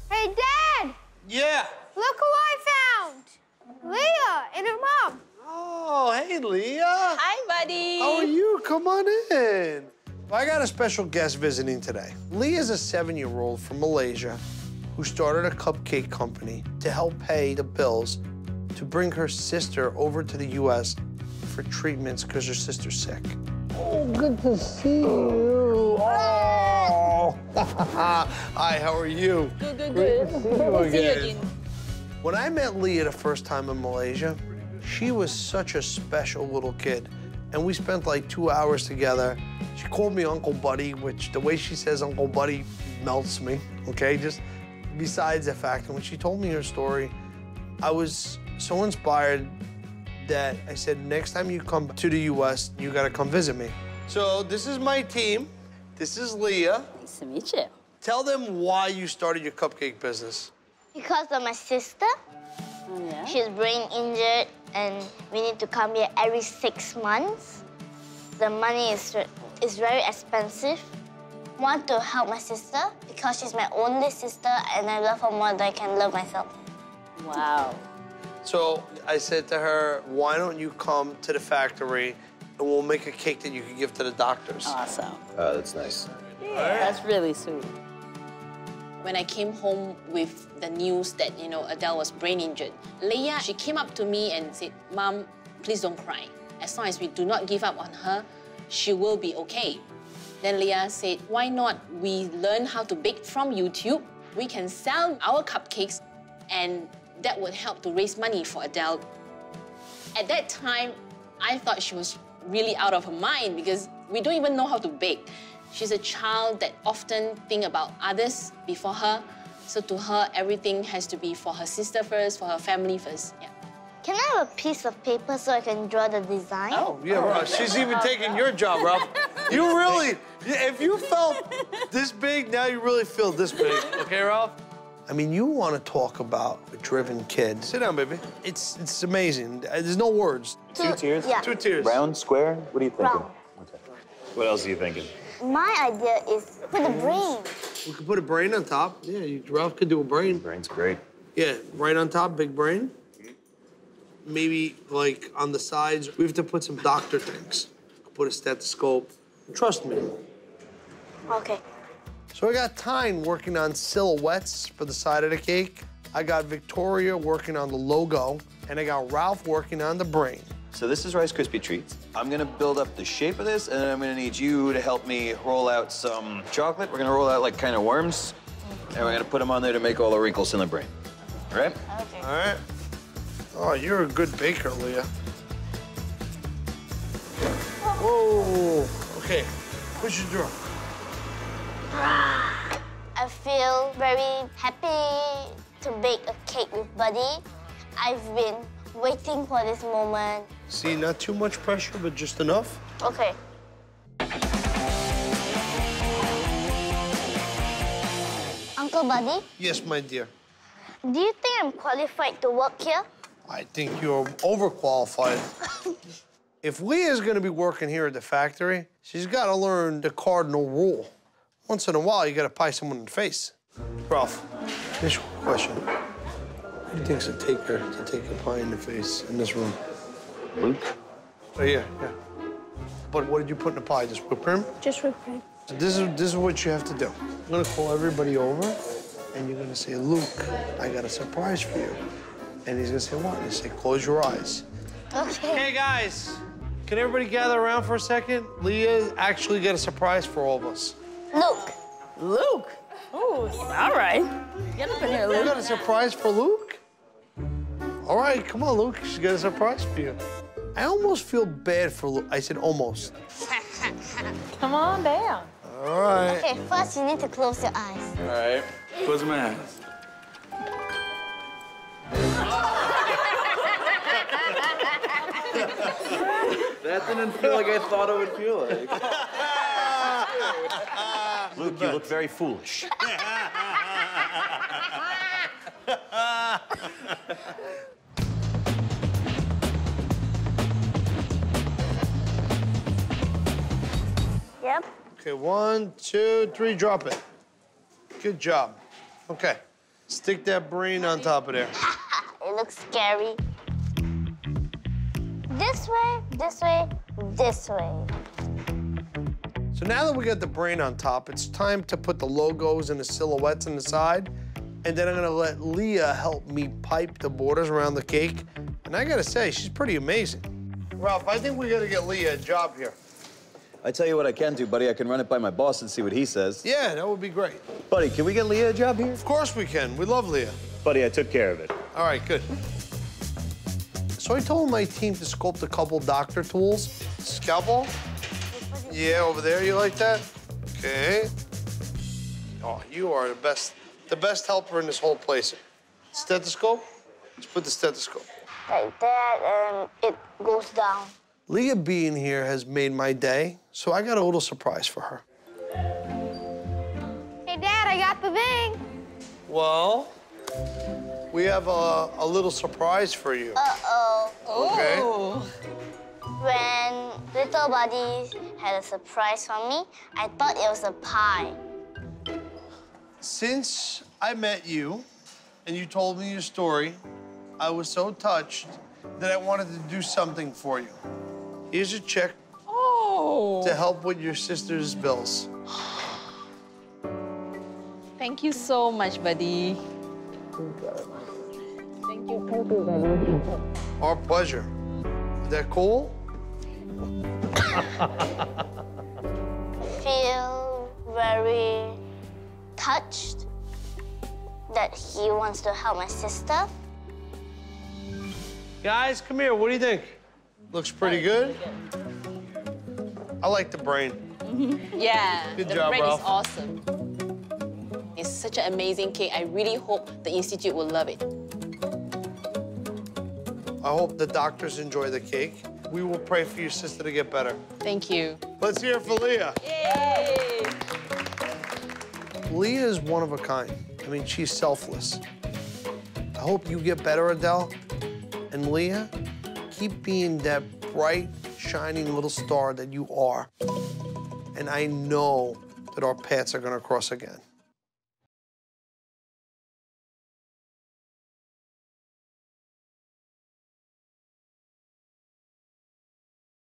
Hey, Dad! Yeah? Look who I found! Leah and her mom. Oh, hey, Leah. Hi, buddy. How are you? Come on in. I got a special guest visiting today. Leah's a 7-year-old from Malaysia who started a cupcake company to help pay the bills to bring her sister over to the U.S. for treatments because her sister's sick. Oh, good to see you. Oh. Hi, how are you? Good. Great to see you again. See you again. When I met Leah the first time in Malaysia, she was such a special little kid. And we spent like 2 hours together. She called me Uncle Buddy, which the way she says Uncle Buddy melts me, okay? Just besides the fact, and when she told me her story, I was so inspired that I said, next time you come to the US, you gotta come visit me. So this is my team. This is Leah. Nice to meet you. Tell them why you started your cupcake business. Because of my sister. Oh, yeah? She's brain injured and we need to come here every 6 months. The money is very expensive. I want to help my sister because she's my only sister and I love her more than I can love myself. Wow. So I said to her, why don't you come to the factory and we'll make a cake that you can give to the doctors. Awesome. That's nice. Yeah, that's really sweet. When I came home with the news that, you know, Adele was brain injured, Leah, she came up to me and said, Mom, please don't cry. As long as we do not give up on her, she will be okay. Then Leah said, why not we learn how to bake from YouTube? We can sell our cupcakes and that would help to raise money for Adele. At that time, I thought she was really out of her mind because we don't even know how to bake. She's a child that often thinks about others before her. So to her, everything has to be for her sister first, for her family first. Yeah. Can I have a piece of paper so I can draw the design? Oh, yeah, Ralph. She's even taking your job, Ralph. You really, if you felt this big, now you really feel this big. Okay, Ralph? I mean, you want to talk about a driven kid. Sit down, baby. It's amazing. There's no words. Two tiers? Yeah. 2 tiers. Round, square? What are you thinking? Round. Okay. What else are you thinking? My idea is put a brain. We could put a brain on top. Yeah, Ralph could do a brain. Brain's great. Yeah, right on top, big brain. Maybe, like, on the sides, we have to put some doctor things. Put a stethoscope. Trust me. Okay. So I got Tyne working on silhouettes for the side of the cake. I got Victoria working on the logo. And I got Ralph working on the brain. So this is Rice Krispie treats. I'm gonna build up the shape of this, and then I'm gonna need you to help me roll out some chocolate. We're gonna roll out like kind of worms, and we're gonna put them on there to make all the wrinkles in the brain. All right? Okay. All right. Oh, you're a good baker, Leah. Whoa. Okay, push your drawer. I feel very happy to bake a cake with Buddy. I've been waiting for this moment. See, not too much pressure, but just enough. Okay. Uncle Buddy, Yes, my dear. do you think I'm qualified to work here? I think you're overqualified. If Leah's gonna be working here at the factory, she's gotta learn the cardinal rule. Once in a while, you gotta pie someone in the face. Ralph, initial question. Who do you think's a taker to take a pie in the face in this room? Luke? Oh, yeah. But what did you put in the pie? Just whipped cream? Just whipped cream. So this is what you have to do. I'm gonna call everybody over, and you're gonna say, Luke, I got a surprise for you. And he's gonna say, what? And you say, close your eyes. Okay. Hey, guys, can everybody gather around for a second? Leah actually got a surprise for all of us. Luke. Luke? Oh, all right. Get up in here, You Luke. got a surprise for Luke? All right, come on, Luke. She's got a surprise for you. I almost feel bad for Luke. I said almost. Come on down. All right. Okay, first you need to close your eyes. All right. Close my eyes. That didn't feel like I thought it would feel like. Luke, you look very foolish. Yep. Okay, 1, 2, 3, drop it. Good job. Okay. Stick that brain on top of there. It looks scary. This way, this way, this way. So now that we got the brain on top, it's time to put the logos and the silhouettes on the side. And then I'm gonna let Leah help me pipe the borders around the cake. And I gotta say, she's pretty amazing. Ralph, I think we gotta get Leah a job here. I tell you what I can do, buddy. I can run it by my boss and see what he says. Yeah, that would be great. Buddy, can we get Leah a job here? Of course we can. We love Leah. Buddy, I took care of it. All right, good. So I told my team to sculpt a couple doctor tools. Scalpel? Yeah, over there. You like that? Okay. Oh, you are the best helper in this whole place. Stethoscope? Let's put the stethoscope. Like that, and it goes down. Leah being here has made my day, so I got a little surprise for her. Hey, Dad, I got the thing. Well, we have a little surprise for you. Uh-oh. Okay? When little buddy had a surprise for me, I thought it was a pie. Since I met you and you told me your story, I was so touched that I wanted to do something for you. Here's a check to help with your sister's bills. Thank you so much, buddy. Thank you, buddy. Our pleasure. Is that cool? I feel very touched that he wants to help my sister. Guys, come here. What do you think? Looks pretty good. I like the brain. Yeah, Good the job, bread Ralph. is awesome. It's such an amazing cake. I really hope the Institute will love it. I hope the doctors enjoy the cake. We will pray for your sister to get better. Thank you. Let's hear it for Leah. Yay! Leah is one of a kind. I mean, she's selfless. I hope you get better, Adele. And Leah, keep being that bright, shining little star that you are. And I know that our paths are gonna cross again.